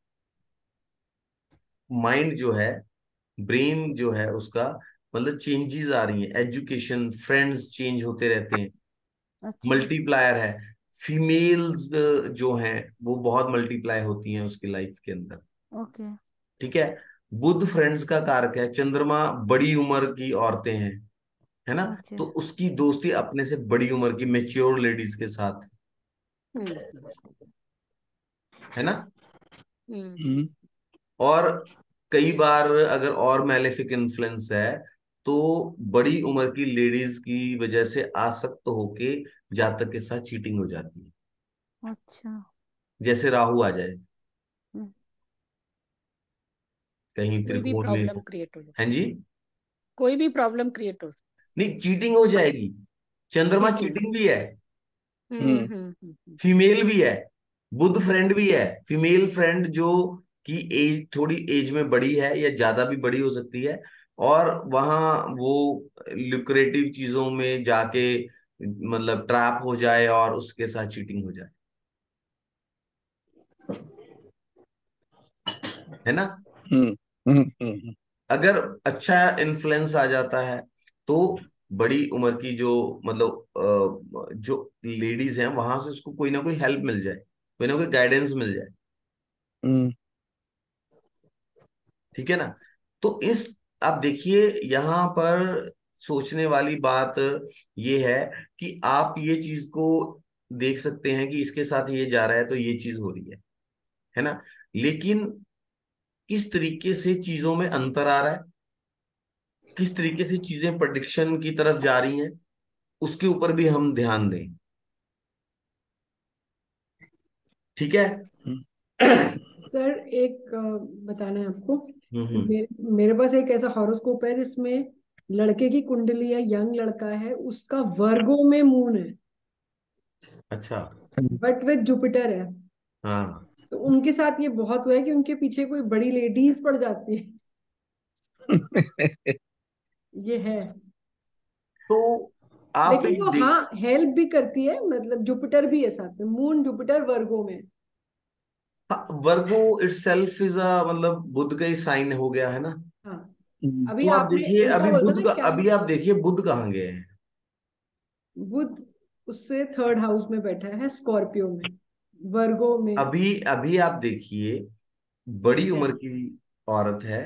माइंड जो है, ब्रेन जो है उसका, मतलब चेंजेस आ रही हैं, एजुकेशन, फ्रेंड्स चेंज होते रहते हैं, अच्छा। मल्टीप्लायर है। फीमेल्स जो हैं वो बहुत मल्टीप्लाई होती हैं उसकी लाइफ के अंदर। ओके। ठीक है, बुध फ्रेंड्स का कारक है, चंद्रमा बड़ी उम्र की औरतें हैं, है ना। ओके। तो उसकी दोस्ती अपने से बड़ी उम्र की मेच्योर लेडीज के साथ है हम्म है ना। हम्म हम्म, और कई बार अगर और मैलेफिक इन्फ्लुएंस है तो बड़ी उम्र की लेडीज की वजह से आसक्त होके जातक के साथ चीटिंग हो जाती है, अच्छा। जैसे राहु आ जाए हम्म। कहीं कोई भी त्रिकोण में प्रॉब्लम हो। क्रिएट हो जाए, हैं जी। कोई भी प्रॉब्लम क्रिएट हो। नहीं, चीटिंग हो जाएगी, चंद्रमा चीटिंग। चीटिंग भी है, हम्म हम्म, हम्म हम्म फीमेल भी है, बुध फ्रेंड भी है, फीमेल फ्रेंड जो कि एज थोड़ी एज में बड़ी है या ज्यादा भी बड़ी हो सकती है, और वहां वो लुक्रेटिव चीजों में जाके मतलब ट्रैप हो जाए और उसके साथ चीटिंग हो जाए, है ना। हम्म, हम्म, हम्म, अगर अच्छा इन्फ्लुएंस आ जाता है तो बड़ी उम्र की जो मतलब अ, जो लेडीज हैं वहां से उसको कोई ना कोई हेल्प मिल जाए, कोई ना कोई गाइडेंस मिल जाए। हम्म, ठीक है ना। तो इस, आप देखिए यहाँ पर सोचने वाली बात ये है कि आप ये चीज को देख सकते हैं कि इसके साथ ये जा रहा है तो ये चीज हो रही है है ना। लेकिन किस तरीके से चीजों में अंतर आ रहा है, किस तरीके से चीजें प्रेडिक्शन की तरफ जा रही हैं, उसके ऊपर भी हम ध्यान दें। ठीक है। हम्म, हम्म। सर एक अ, बताना है आपको। हम्म। मेरे, मेरे पास एक ऐसा हॉरोस्कोप है जिसमें लड़के की कुंडली है, यंग लड़का है, उसका वर्गो में मून है, अच्छा। बट विद जुपिटर है। हाँ, तो उनके साथ ये बहुत हुआ है कि उनके पीछे कोई बड़ी लेडीज पड़ जाती है। ये है। तो आप लेकिन एक वो देख, हाँ हेल्प भी करती है, मतलब जुपिटर भी है साथ में, मून जुपिटर वर्गो में। हाँ, वर्गो इटसेल्फ इज अ मतलब बुध का ही साइन हो गया है ना। हाँ। हम्म, अभी तो आप आपने देखिए उल्टा अभी बोलता बुध ना का, क्या, अभी आप देखिए बुध कहाँ गए हैं। बुध उससे थर्ड हाउस में बैठा है, स्कॉर्पियो में, वर्गो में। अभी अभी आप देखिए, बड़ी है। उम्र की औरत है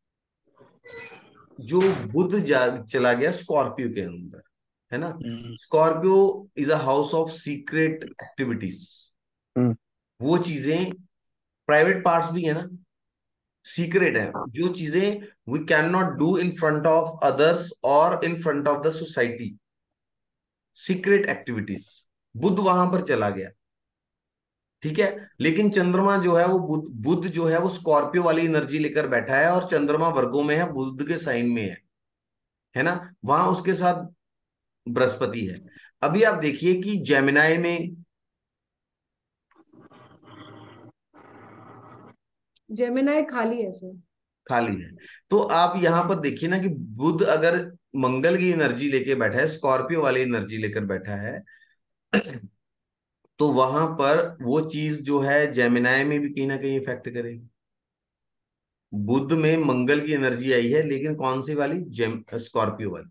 जो बुध जा चला गया स्कॉर्पियो के अंदर, है ना। Hmm, Scorpio is a house of secret activities, hmm, वो चीजें, प्राइवेट पार्ट्स भी है ना। सीक्रेट है, जो चीजें we can not do in front of others और in front of the society, secret activities. Budh वहां पर चला गया, ठीक है। लेकिन चंद्रमा जो है वो बुध बुध जो है वो स्कॉर्पियो वाली एनर्जी लेकर बैठा है, और चंद्रमा वर्गों में है, बुध के साइन में है है ना। वहां उसके साथ बृहस्पति है। अभी आप देखिए कि जेमिनाई में जेमिनाई खाली है सर। खाली है। तो आप यहां पर देखिए ना कि बुध अगर मंगल की एनर्जी लेके बैठा है, स्कॉर्पियो वाली एनर्जी लेकर बैठा है, तो वहां पर वो चीज जो है जेमिनाई में भी कहीं ना कहीं इफेक्ट करेगी। बुध में मंगल की एनर्जी आई है, लेकिन कौन सी वाली, जेम स्कॉर्पियो वाली,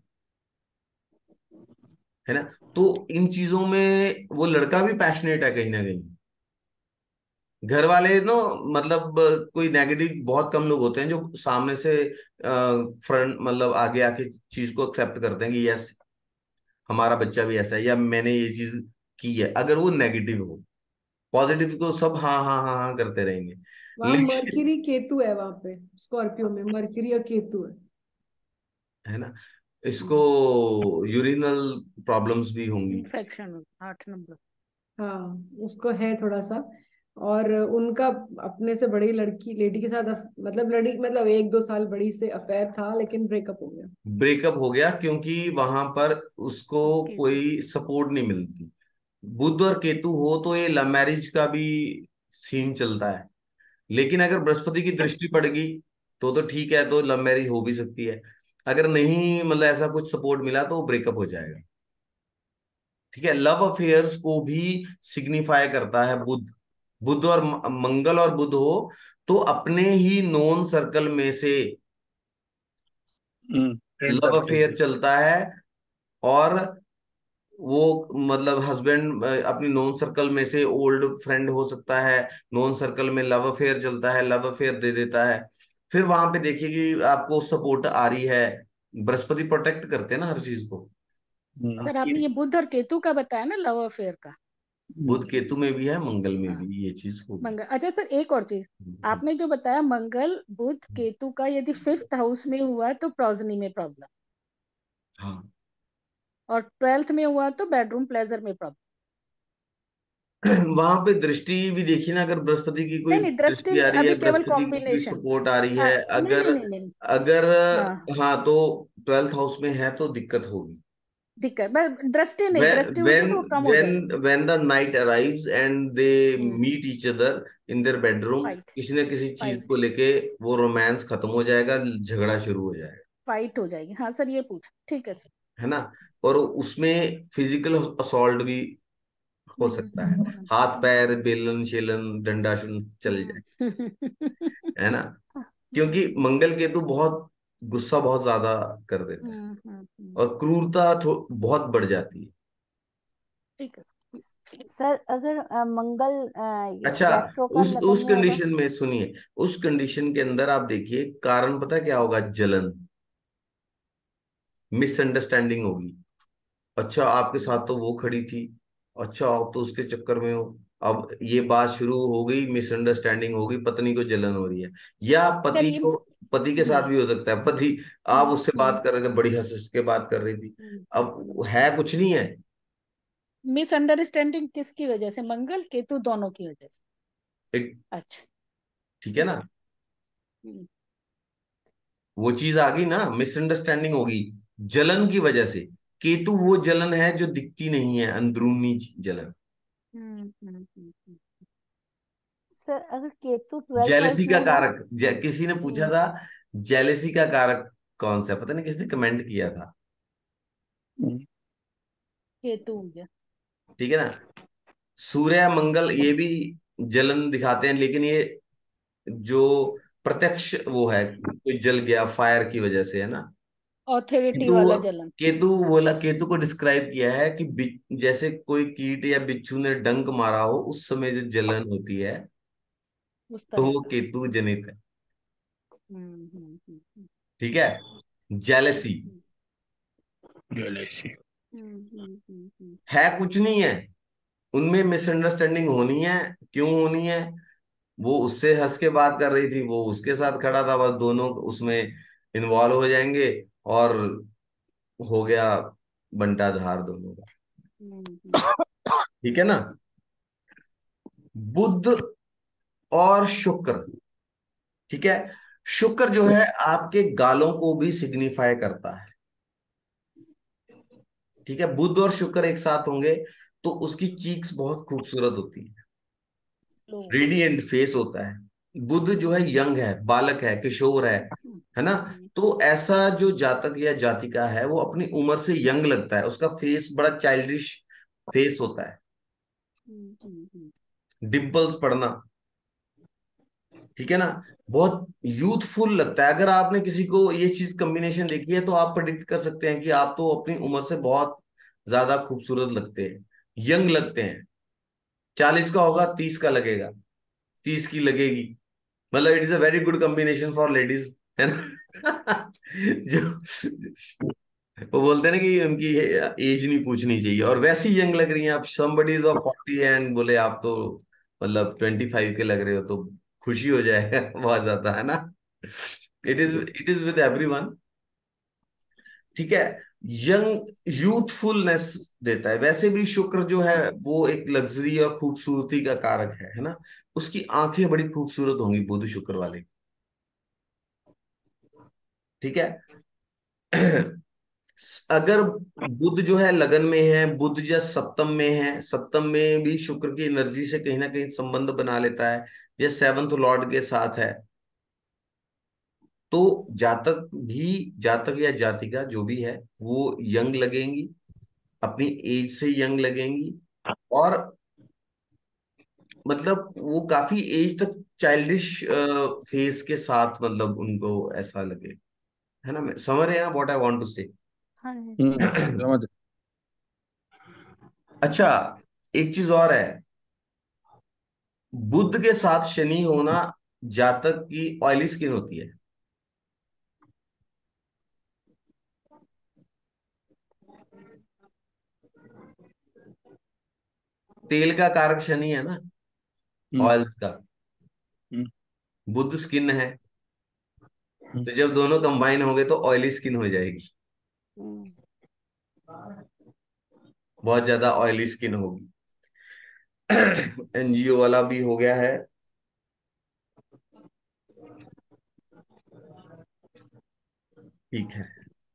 है ना। तो इन चीजों में वो लड़का भी पैशनेट है कहीं ना कहीं। घर वाले नो, मतलब अ, कोई नेगेटिव बहुत कम लोग होते हैं जो सामने से फ्रंट मतलब आगे आके चीज को एक्सेप्ट करते हैं कि यस हमारा बच्चा भी ऐसा है, या मैंने ये चीज की है। अगर वो नेगेटिव हो, पॉजिटिव को सब हाँ हाँ हाँ हाँ करते रहेंगे। वहां लेकिन मरकरी केतु है, वहां पे स्कॉर्पियो में मरकरी और केतु है। है ना, इसको हम्म। यूरिनल प्रॉब्लम्स भी होंगी। इन्फेक्शन आठ नंबर। हाँ उसको है थोड़ा सा। और उनका अपने से बड़ी लड़की लेडी के साथ अफ- मतलब लड़ी मतलब एक दो साल बड़ी से अफेयर था, लेकिन ब्रेकअप हो गया। ब्रेकअप हो गया क्योंकि वहां पर उसको केतु। कोई सपोर्ट नहीं मिलती। बुध और केतु हो तो ये लव मैरिज का भी सीन चलता है। लेकिन अगर बृहस्पति की दृष्टि पड़ गई तो तो ठीक है, तो लव मैरिज हो भी सकती है। अगर नहीं, मतलब ऐसा कुछ सपोर्ट मिला तो ब्रेकअप हो जाएगा। ठीक है, लव अफेयर्स को भी सिग्निफाई करता है बुध। बुध और म- मंगल और बुध हो तो अपने ही नोन सर्कल में से hmm, friend love circle affair से। चलता है। और वो मतलब हस्बैंड अपनी नोन सर्कल में से ओल्ड फ्रेंड हो सकता है, नोन सर्कल में लव अफेयर चलता है, लव अफेयर दे देता है। फिर वहां पे देखिए कि आपको सपोर्ट आ रही है। बृहस्पति प्रोटेक्ट करते हैं ना हर चीज को। हम्म, सर आपकी आपने ये बुध और केतु का बताया ना, लव अफेयर का। हम्म, बुध केतु में भी है, मंगल में हाँ भी ये चीज होगी। मंगल। अच्छा सर एक और चीज, आपने जो बताया मंगल बुध केतु का यदि फिफ्थ हाउस में हुआ तो प्रोजनी में प्रॉब्लम, हाँ। और ट्वेल्थ में हुआ तो बेडरूम प्लेजर में प्रॉब्लम। वहां पे दृष्टि भी देखिए ना, अगर बृहस्पति की कोई नहीं नहीं, दृष्टि दृष्टि आ नहीं, रही है, अभी केवल बृहस्पति की कोई कॉम्बिनेशन। सपोर्ट आ रही हाँ है, नहीं अगर नहीं नहीं नहीं। अगर हाँ हाँ, तो ट्वेल्थ हाउस में है तो दिक्कत होगी। दिक्कत, बस दृष्टि नहीं, when दृष्टि होगी when तो वो कम हो when जाएगी। when the night arrives and they hmm. meet each other in their bedroom, fight. किसी न किसी चीज फाइट। को लेके वो रोमांस खत्म हो जाएगा, झगड़ा शुरू हो जाएगा। फाइट हो जाएगी, हाँ सर ये पूछ ठीक है सर। है ना। और उसमें फिजिकल असॉल्ट भी हो हम्म सकता है, हम्म हम्म हाथ पैर बेलन शेलन डंडा शुन चल जाए। हम्म है ना, क्योंकि मंगल केतु बहुत गुस्सा बहुत ज्यादा कर देता है, हम्म हम्म, हम्म, और क्रूरता थो- बहुत बढ़ जाती है। ठीक है सर। सर अगर अ, मंगल अच्छा, रेट्रो का उस लगन उस में होगा। कंडीशन में सुनिए, उस कंडीशन के अंदर आप देखिए कारण पता है क्या होगा, जलन, मिसअंडरस्टैंडिंग होगी। अच्छा आपके साथ तो वो खड़ी थी, अच्छा आप तो उसके चक्कर में हो। अब ये बात शुरू हो गई, मिसअंडरस्टैंडिंग हो गई, पत्नी को जलन हो रही है। या पति चलिए। को, पति के हम्म साथ भी हो सकता है, पति आप हम्म उससे हम्म बात कर रहे थे, बड़ी हंस हंस के बात कर रही थी, अब हम्म। है कुछ नहीं है। मिसअंडरस्टैंडिंग किसकी वजह से, मंगल केतु दोनों की वजह से। एक, अच्छा ठीक है ठीक ना, है। हम्म, वो चीज आ गई ना, मिसअंडरस्टैंडिंग होगी जलन की वजह से। केतु वो जलन है जो दिखती नहीं है, अंदरूनी जलन। हम्म, हम्म, हम्म, हम्म, सर अगर केतु ट्वेल्थ जेलसी हाउस में का हो। कारक, जे, किसी ने पूछा हम्म, था जेलसी का कारक कौन सा है, पता नहीं किसने कमेंट किया था। हम्म, केतु हो गया। ठीक है ना, सूर्य मंगल ये भी जलन दिखाते हैं, लेकिन ये जो प्रत्यक्ष वो है, कोई जल गया फायर की वजह से, है ना। ऑथोरिटी केतु, वाला जलन। केतु बोला, केतु को डिस्क्राइब किया है कि बि- जैसे कोई कीट या बिच्छू ने डंक मारा हो, उस समय जो जलन होती है, उस तो तरह वो का। केतु जनित है। हम्म हम्म हम्म ठीक है, जेलसी हम्म गैलेक्सी। हम्म हम्म हम्म हम्म है कुछ नहीं है, उनमें मिसअंडरस्टैंडिंग होनी है। क्यों होनी है, वो उससे हंस के बात कर रही थी, वो उसके साथ खड़ा था, बस दोनों उसमें इन्वॉल्व हो जाएंगे और हो गया बंटा धार दोनों का। हम्म, ठीक है ना। बुध और शुक्र, ठीक है। शुक्र जो है आपके गालों को भी सिग्निफाई करता है। ठीक है, बुध और शुक्र एक साथ होंगे तो उसकी चीक्स बहुत खूबसूरत होती है, लो, रेडिएंट फेस होता है। बुध जो है यंग है, बालक है, किशोर है हम्म, है ना। हम्म, तो ऐसा जो जातक या जातिका है वो अपनी उम्र से यंग लगता है, उसका फेस बड़ा चाइल्डिश फेस होता है, हम्म, हम्म, हम्म, डिंपल्स पड़ना, ठीक है ना, बहुत यूथफुल लगता है। अगर आपने किसी को ये चीज कॉम्बिनेशन देखी है तो आप प्रेडिक्ट कर सकते हैं कि आप तो अपनी उम्र से बहुत ज्यादा खूबसूरत लगते हैं, यंग लगते हैं। चालीस का होगा, तीस का लगेगा, तीस की लगेगी, मतलब it is a very good combination for ladies, है ना। जो वो बोलते हैं ना कि उनकी एज नहीं पूछनी चाहिए, और वैसी यंग लग रही हैं आप। Somebody is of forty and बोले आप तो मतलब ट्वेंटी फाइव के लग रहे हो, तो खुशी हो जाएगा बहुत ज्यादा, है ना। It is it is with everyone, ठीक है। यंग यूथफुलनेस देता है। वैसे भी शुक्र जो है वो एक लग्जरी और खूबसूरती का कारक है है ना। उसकी आंखें बड़ी खूबसूरत होंगी बुध शुक्र वाले, ठीक है। अगर बुध जो है लगन में है, बुध या सप्तम में है, सप्तम में भी शुक्र की एनर्जी से कहीं ना कहीं संबंध बना लेता है, या सेवंथ लॉर्ड के साथ है, तो जातक भी, जातक या जातिका जो भी है वो यंग लगेंगी, अपनी एज से यंग लगेंगी, और मतलब वो काफी एज तक चाइल्डिश फेस के साथ, मतलब उनको ऐसा लगे, है ना। समझ रहे हैं ना व्हाट आई वांट टू से। हाँ जी। हम्म समझ। अच्छा, एक चीज और है, बुध के साथ शनि होना जातक की ऑयली स्किन होती है। तेल का कारक शनि है ना, हम्म ऑयल्स का। हम्म बुध स्किन है, हम्म तो जब दोनों कंबाइन होंगे तो ऑयली स्किन हो जाएगी, हम्म, बहुत ज्यादा ऑयली स्किन होगी। एनजीओ वाला भी हो गया है, ठीक है।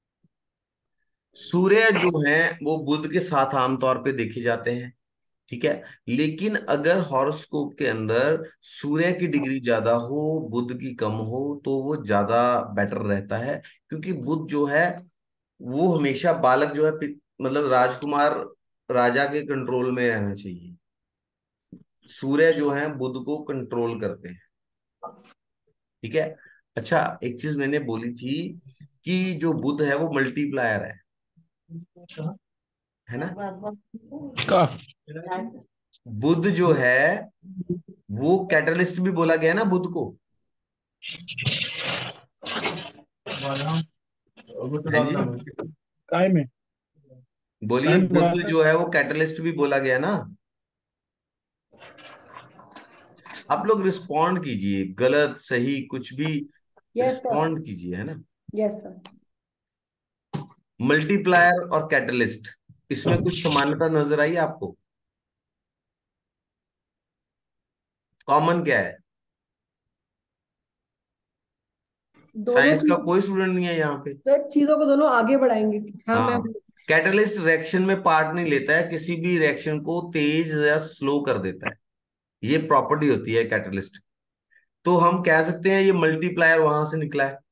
सूर्य जो है वो बुध के साथ आमतौर पे देखे जाते हैं, ठीक है। लेकिन अगर हॉरोस्कोप के अंदर सूर्य की डिग्री ज्यादा हो, बुध की कम हो, तो वो ज्यादा बेटर रहता है, क्योंकि बुध जो है वो हमेशा बालक जो है पि- मतलब राजकुमार, राजा के कंट्रोल में रहना चाहिए। सूर्य जो है बुध को कंट्रोल करते हैं, ठीक है। अच्छा, एक चीज मैंने बोली थी कि जो बुध है वो मल्टीप्लायर है है ना। का बुध जो है वो कैटलिस्ट भी बोला गया ना बुध को। हाँ जी, काय में बोलिए, काय में बुध डालता है? जो है वो कैटलिस्ट भी बोला गया ना। आप लोग रिस्पॉन्ड कीजिए, गलत सही कुछ भी यस सर। रिस्पॉन्ड कीजिए, है ना। Yes sir. मल्टीप्लायर और कैटलिस्ट, इसमें कुछ समानता नजर आई आपको? कॉमन क्या है? दोनों साइंस का चीज कोई स्टूडेंट नहीं है यहाँ पे। सर, चीजों को दोनों आगे बढ़ाएंगे। हाँ मैम। हाँ, कैटलिस्ट रिएक्शन में पार्ट नहीं लेता है, किसी भी रिएक्शन को तेज या स्लो कर देता है, ये प्रॉपर्टी होती है कैटलिस्ट। तो हम कह सकते हैं ये मल्टीप्लायर वहां से निकला है।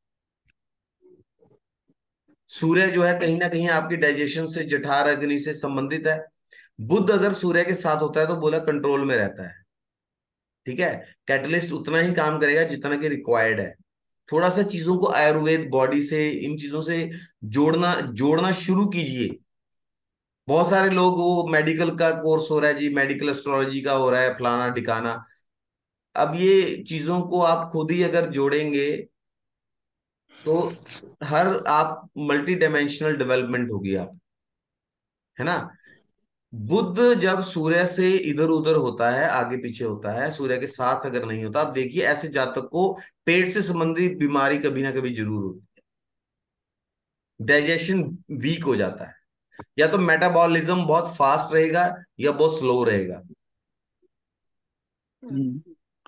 सूर्य जो है कहीं ना कहीं आपकी डाइजेशन से, जठर अग्नि से संबंधित है। बुध अगर सूर्य के साथ होता है तो बोला कंट्रोल में रहता है, ठीक है। कैटलिस्ट उतना ही काम करेगा जितना कि रिक्वायर्ड है। थोड़ा सा चीजों को आयुर्वेद बॉडी से, इन चीजों से जोड़ना जोड़ना शुरू कीजिए। बहुत सारे लोग, वो मेडिकल का कोर्स हो रहा है जी, मेडिकल एस्ट्रोलॉजी का हो रहा है, फलाना ठिकाना। अब ये चीजों को आप खुद ही अगर जोड़ेंगे तो हर आप मल्टी डायमेंशनल डेवलपमेंट होगी आप, है ना। बुध जब सूर्य से इधर उधर होता है, आगे पीछे होता है, सूर्य के साथ अगर नहीं होता, आप देखिए ऐसे जातक को पेट से संबंधित बीमारी कभी ना कभी जरूर होती है, डाइजेशन वीक हो जाता है, या तो मेटाबॉलिज्म बहुत फास्ट रहेगा या बहुत स्लो रहेगा। हम्म।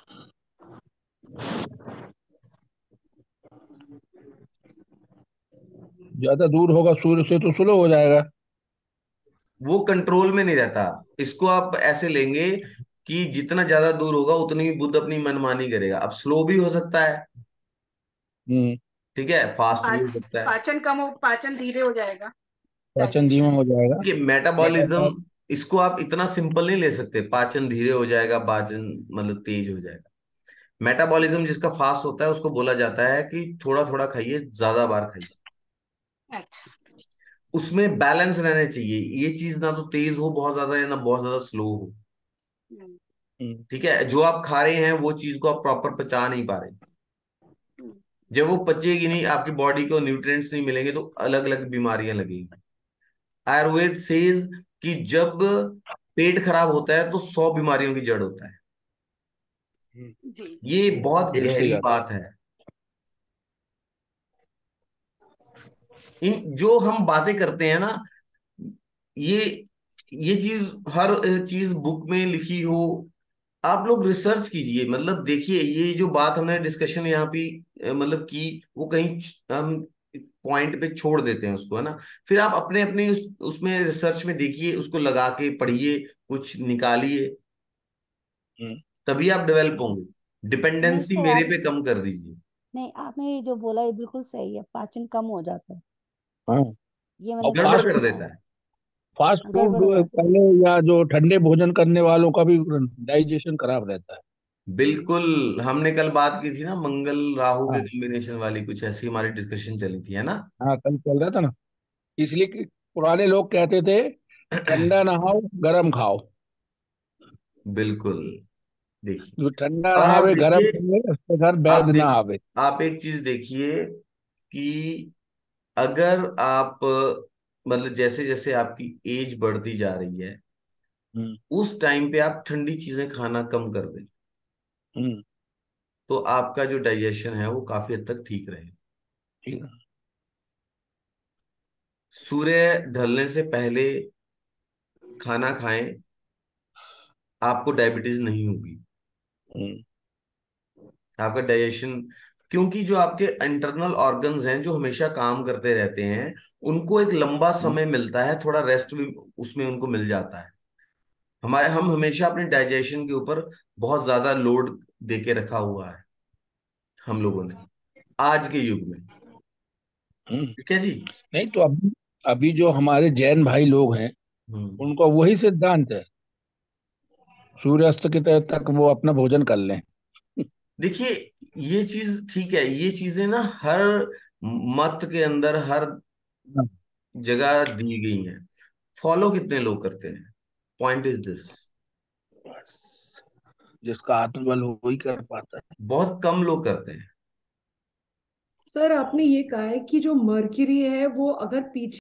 ज्यादा दूर होगा सूर्य से तो स्लो हो जाएगा। वो कंट्रोल में नहीं रहता। इसको आप ऐसे लेंगे कि जितना ज्यादा दूर होगा उतनी ही बुध अपनी मनमानी करेगा। अब स्लो भी हो सकता है, हम्म। ठीक है, फास्ट भी हो पाच, सकता है। पाचन कम हो, पाचन धीरे हो जाएगा, पाचन धीमा डाइजेशन। हो जाएगा। देखिए लगातार। मेटाबॉलिज्म, इसको आप इतना सिंपल नहीं ले सकते, पाचन धीरे हो जाएगा, पाचन मतलब तेज हो जाएगा। मेटाबॉलिज्म जिसका फास्ट होता है उसको बोला जाता है कि थोड़ा थोड़ा खाइए, ज्यादा बार खाइए। अच्छा। उसमें बैलेंस रहना चाहिए, ये चीज ना तो तेज हो बहुत ज्यादा या ना बहुत ज्यादा स्लो हो। हम्म, हम्म। ठीक है, जो आप खा रहे हैं वो चीज को आप प्रॉपर पचा नहीं पा रहे। हम्म, जब वो पचेगी नहीं, आपकी बॉडी को न्यूट्रिएंट्स नहीं मिलेंगे, तो अलग अलग बीमारियां लगेंगी। आयुर्वेद सेज कि जब पेट खराब होता है तो सौ बीमारियों की जड़ होता है। हम्म। जी जी। ये बहुत पेट से गहरी ज्यादा। बात है। इन जो हम बातें करते हैं ना, ये ये चीज हर चीज बुक में लिखी हो, आप लोग रिसर्च कीजिए। मतलब देखिए, ये जो बात हमने डिस्कशन यहाँ पे अ, मतलब की, वो कहीं छ- हम पॉइंट पे छोड़ देते हैं उसको, है ना। फिर आप अपने अपने उस, उसमें रिसर्च में देखिए, उसको लगा के पढ़िए, कुछ निकालिए, हम्म। तभी आप डेवलप होंगे। नहीं डिपेंडेंसी सर, मेरे आप, पे कम कर दीजिए। नहीं आपने ये जो बोला ये बिल्कुल सही है, पाचन कम हो जाता है, हाँ। ये और मैंने गड़बड़ समझ फास्ट कर लिया देता है। है। फास्ट फूड गड़बड़ हो जाता है। पहले, या जो ठंडे भोजन करने वालों का भी डाइजेशन खराब रहता है। बिल्कुल, हमने कल बात की थी ना मंगल राहु के हाँ। कॉम्बिनेशन वाली, कुछ ऐसी हमारी डिस्कशन चली थी, है ना। हाँ, कल चल रहा था ना। इसलिए कि पुराने लोग कहते थे ठंडा नहाओ गरम खाओ। बिल्कुल। देखिए, जो ठंडा और आप नहावे गरम देखिए, खावे उसके घर आप बैद ना देख आवे। आप एक चीज देखिए कि अगर आप मतलब जैसे जैसे आपकी एज बढ़ती जा रही है, हम्म। उस टाइम पे आप ठंडी चीजें खाना कम कर दें, हम्म। तो आपका जो डाइजेशन है वो काफी हद तक ठीक रहेगा। ठीक है। सूर्य ढलने से पहले खाना खाएं, आपको डायबिटीज नहीं होगी। हम्म। आपका डाइजेशन, क्योंकि जो आपके इंटरनल ऑर्गन्स हैं जो हमेशा काम करते रहते हैं, उनको एक लंबा हम्म। समय मिलता है, थोड़ा रेस्ट भी उसमें उनको मिल जाता है। हमारे हम हमेशा अपने डाइजेशन के ऊपर बहुत ज्यादा लोड दे के रखा हुआ है हम लोगों ने, आज के युग में। हम्म। ठीक है जी। नहीं तो अभी अभी जो हमारे जैन भाई लोग हैं हम्म। उनका वही सिद्धांत है, सूर्यास्त के तक तक वो अपना भोजन कर लें। देखिए, ये चीज ठीक है, ये चीजें ना हर मत के अंदर, हर हाँ, जगह दी गई हैं। फॉलो कितने लोग करते हैं, पॉइंट इज दिस। बस जिसका आत्मबल हो वही कर पाता है। बहुत कम लोग करते हैं। सर आपने ये कहा है कि जो मर्क्यूरी है वो अगर पीछे